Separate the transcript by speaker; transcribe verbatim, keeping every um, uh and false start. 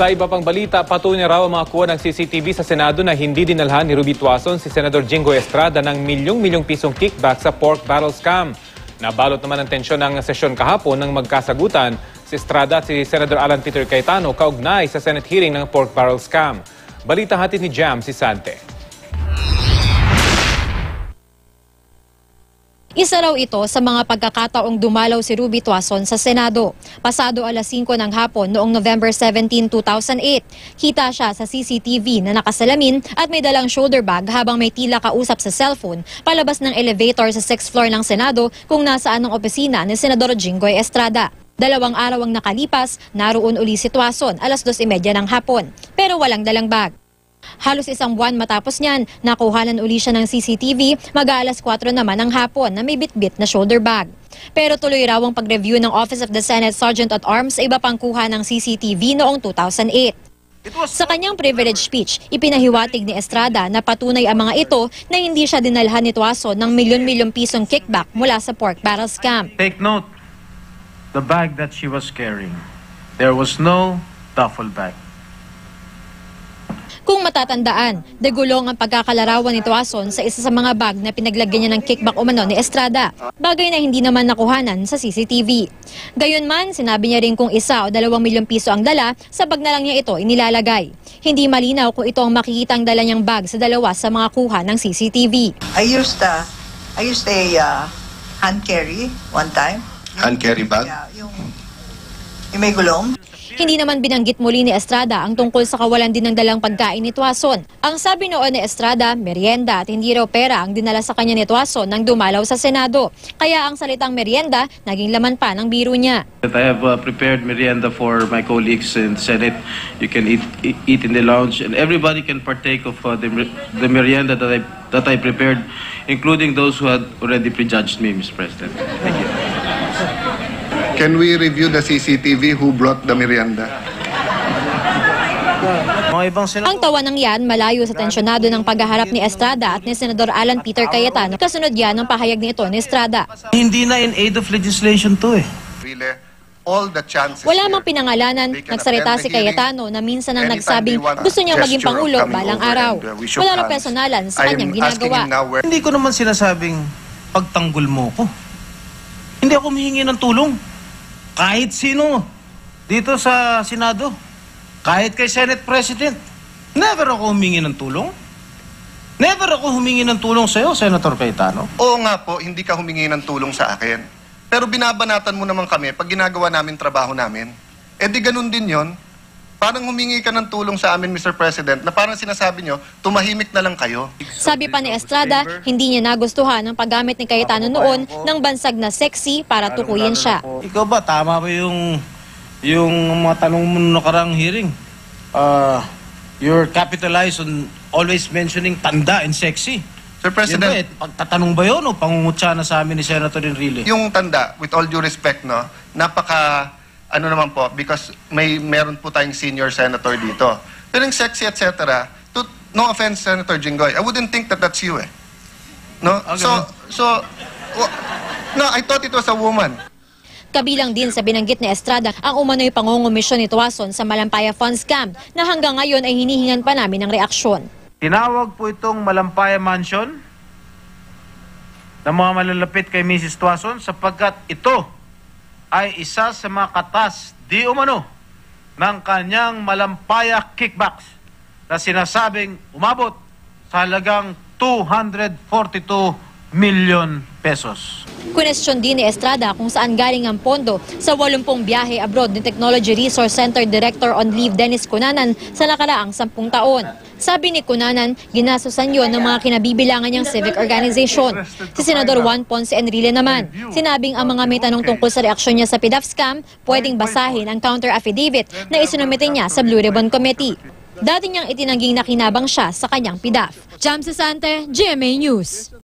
Speaker 1: Sa iba pang balita, patuloy raw ang mga kuha ng C C T V sa Senado na hindi dinalhan ni Ruby Tuason si Senador Jinggoy Estrada ng milyong-milyong pisong kickback sa pork barrel scam. Nabalot naman ang tensyon ng sesyon kahapon ng magkasagutan si Estrada at si Senador Alan Peter Cayetano kaugnay sa Senate hearing ng pork barrel scam. Balita hatid ni Jam si Sante.
Speaker 2: Isa raw ito sa mga pagkakataong dumalaw si Ruby Tuason sa Senado. Pasado alas singko ng hapon noong November seventeenth, two thousand eight. Kita siya sa C C T V na nakasalamin at may dalang shoulder bag habang may tila kausap sa cellphone palabas ng elevator sa sixth floor ng Senado kung nasaan ang opisina ni Senador Jinggoy Estrada. Dalawang araw ang nakalipas, naroon uli si Tuason alas dos imedya ng hapon pero walang dalang bag. Halos isang buwan matapos niyan, nakuhanan uli siya ng C C T V mag-aalas kwatro naman ng hapon na may bitbit na shoulder bag. Pero tuloy raw ang pag-review ng Office of the Senate Sergeant at Arms sa iba pang kuha ng C C T V noong two thousand eight. Sa kanyang privilege speech, ipinahiwatig ni Estrada na patunay ang mga ito na hindi siya dinalhan ni Tuason ng milyon-milyong pisong kickback mula sa pork barrel scam.
Speaker 3: Take note, the bag that she was carrying, there was no duffel bag.
Speaker 2: Kung matatandaan, degulong ang pagkakalarawan ni Tuason sa isa sa mga bag na pinaglagyan niya ng kickback umano ni Estrada, bagay na hindi naman nakuhanan sa C C T V. Gayunman, sinabi niya rin kung isa o dalawang milyong piso ang dala, sa bag na lang niya ito inilalagay. Hindi malinaw kung ito ang makikitang dala niyang bag sa dalawa sa mga kuha ng C C T V.
Speaker 4: I used a, I used a uh, hand carry one time.
Speaker 5: Hand carry bag?
Speaker 4: Yeah, yung, yung may gulong.
Speaker 2: Hindi naman binanggit muli ni Estrada ang tungkol sa kawalan din ng dalang pagkain ni Tuason. Ang sabi noon ni Estrada, merienda at hindi raw pera ang dinala sa kanya ni Tuason nang dumalaw sa Senado. Kaya ang salitang merienda, naging laman pa ng biro niya.
Speaker 3: I have uh, prepared merienda for my colleagues in the Senate. You can eat eat in the lounge and everybody can partake of uh, the, the merienda that I, that I prepared, including those who had already prejudged me, Mister President. Thank you.
Speaker 5: Can we review the C C T V who brought the merienda?
Speaker 2: Ang tawanang yan malayo sa tensyonado ng paghaharap ni Estrada at ni Senador Alan Peter Cayetano. Kasunod yan ang pahayag nito ni Estrada.
Speaker 3: Hindi na in aid of legislation to eh.
Speaker 5: Really, all the chances
Speaker 2: Wala mang
Speaker 5: here,
Speaker 2: pinangalanan,
Speaker 5: they can
Speaker 2: nagsalita
Speaker 5: attend
Speaker 2: si
Speaker 5: the hearing
Speaker 2: Cayetano na minsan ang
Speaker 5: anytime
Speaker 2: nagsabing
Speaker 5: they want a
Speaker 2: gusto niyang maging
Speaker 5: gesture of
Speaker 2: Pangulo
Speaker 5: coming
Speaker 2: balang
Speaker 5: over
Speaker 2: araw.
Speaker 5: and, uh, we shook
Speaker 2: Wala nang
Speaker 5: hands.
Speaker 2: personalan sa
Speaker 5: I'm
Speaker 2: kanyang
Speaker 5: asking
Speaker 2: ginagawa.
Speaker 5: him now where-
Speaker 3: Hindi ko naman sinasabing pagtanggol mo ko. Hindi ako humihingi ng tulong. Kahit sino dito sa Senado, kahit kay Senate President, never ako humingi ng tulong. Never ako humingi ng tulong sa'yo, Senator Cayetano.
Speaker 5: Oo nga po, hindi ka humingi ng tulong sa akin. Pero binabanatan mo naman kami pag ginagawa namin trabaho namin. Eh di ganun din yon. Parang humingi ka ng tulong sa amin, Mister President, na parang sinasabi nyo, tumahimik na lang kayo.
Speaker 2: Sabi pa ni Estrada, hindi niya nagustuhan ang paggamit ni Cayetano noon ng bansag na sexy para tukuyin siya.
Speaker 3: Ikaw ba, tama ba yung, yung mga tanong mo nung nakarang hearing? Uh, you're capitalized on always mentioning tanda and sexy.
Speaker 5: Sir President,
Speaker 3: Yan ba, eh, pagtatanong ba yun o pangungutya na sa amin ni Senator Enrile?
Speaker 5: yung tanda, with all due respect, no, napaka, ano naman po, because may meron po tayong senior senator dito. Pero yung sexy, et cetera, to, no offense, Senator Jinggoy, I wouldn't think that that's you, eh. No?
Speaker 3: Okay.
Speaker 5: So, so, wa- no, I thought it was a woman.
Speaker 2: Kabilang din sa binanggit ni Estrada ang umano'y pangungumisyon ni Tuason sa Malampaya Fund Scam na hanggang ngayon ay hinihingan pa namin ng reaksyon.
Speaker 3: Tinawag po itong Malampaya Mansion ng mga malalapit kay Missus Tuason sapagkat ito ay isa sa mga katas di umano ng kanyang Malampaya kickbacks na sinasabing umabot sa halagang two hundred forty-two million pesos.
Speaker 2: Kunestyon din ni Estrada kung saan galing ang pondo sa walumpung biyahe abroad ni Technology Resource Center Director on Leave Dennis Cunanan sa nakaraang sampung taon. Sabi ni Cunanan, ginasusan yon ng mga kinabibilangan niyang civic organization. Si Senador Juan Ponce Enrile naman, sinabing ang mga may tanong tungkol sa reaksyon niya sa P D A F scam, pwedeng basahin ang counter affidavit na isinumite niya sa Blue Ribbon Committee. Dati niyang itinangging nakinabang siya sa kanyang P D A F. Jam Sasante, G M A News.